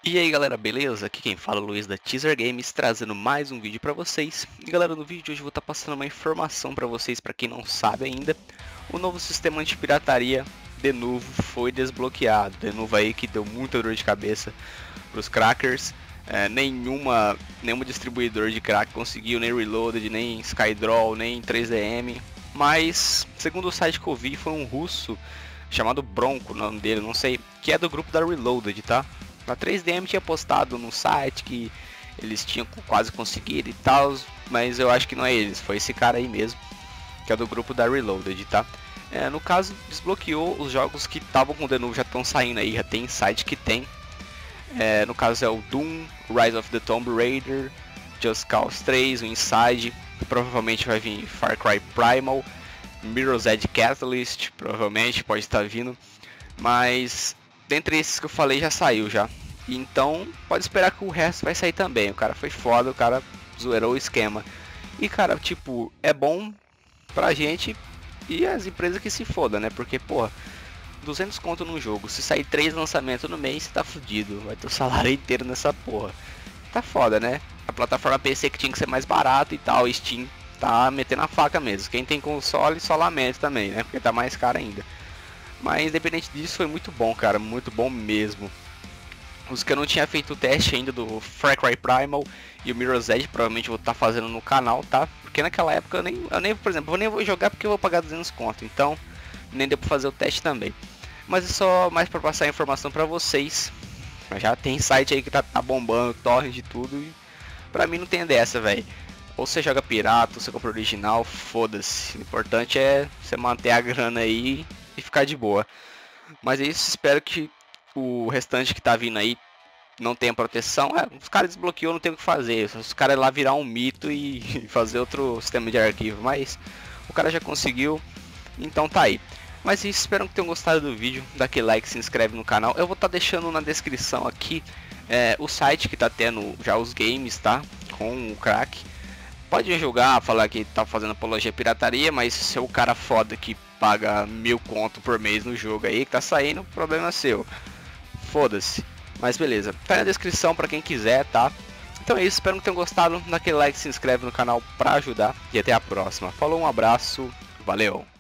E aí galera, beleza? Aqui quem fala é o Luiz da Teaser Games, trazendo mais um vídeo pra vocês. E galera, no vídeo de hoje eu vou estar passando uma informação pra vocês, pra quem não sabe ainda. O novo sistema anti-pirataria Denuvo foi desbloqueado. Denuvo aí que deu muita dor de cabeça pros crackers. Nenhuma distribuidor de crack conseguiu, nem Reloaded, nem Skydraw, nem 3DM. Mas, segundo o site que eu vi, foi um russo chamado Bronco, o nome dele, não sei, que é do grupo da Reloaded, tá? A 3DM tinha postado no site que eles tinham quase conseguido e tal, mas eu acho que não é eles, foi esse cara aí mesmo, que é do grupo da Reloaded, tá? No caso, desbloqueou os jogos que estavam com o Denuvo, já estão saindo aí, já tem site que tem. No caso é o Doom, Rise of the Tomb Raider, Just Cause 3, o Inside, provavelmente vai vir Far Cry Primal, Mirror's Edge Catalyst, provavelmente pode estar vindo, mas dentre esses que eu falei já saiu já. Então pode esperar que o resto vai sair também. O cara foi foda, o cara zoerou o esquema. E cara, tipo, é bom pra gente e as empresas que se foda, né? Porque, porra, 200 conto num jogo, se sair 3 lançamentos no mês, você tá fudido. Vai ter o salário inteiro nessa porra. Tá foda, né? A plataforma PC que tinha que ser mais barato e tal, Steam tá metendo a faca mesmo. Quem tem console, só lamento também, né? Porque tá mais caro ainda. Mas independente disso, foi muito bom, cara, muito bom mesmo. Os que eu não tinha feito o teste ainda do Far Cry Primal e o Mirror's Edge, provavelmente vou estar fazendo no canal, tá? Porque naquela época eu nem, por exemplo, eu nem vou jogar porque eu vou pagar 200 conto, então nem deu pra fazer o teste também. Mas é só mais pra passar a informação pra vocês. Já tem site aí que tá bombando, torrent de tudo e pra mim não tem dessa, velho. Ou você joga pirata, ou você compra original, foda-se. O importante é você manter a grana aí e ficar de boa. Mas é isso, espero que o restante que tá vindo aí não tenha proteção. Os caras desbloqueou, não tem o que fazer. Os caras lá virar um mito e fazer outro sistema de arquivo. Mas o cara já conseguiu, então tá aí. Mas é isso, espero que tenham gostado do vídeo. Dá aquele like, se inscreve no canal. Eu vou estar deixando na descrição aqui o site que tá tendo já os games, tá? Com o crack. Pode jogar, falar que tá fazendo apologia à pirataria, mas se é o cara foda que paga 1000 conto por mês no jogo aí que tá saindo, o problema é seu. Foda-se. Mas beleza, tá na descrição pra quem quiser, tá? Então é isso, espero que tenham gostado. Dá aquele like, se inscreve no canal pra ajudar e até a próxima. Falou, um abraço, valeu!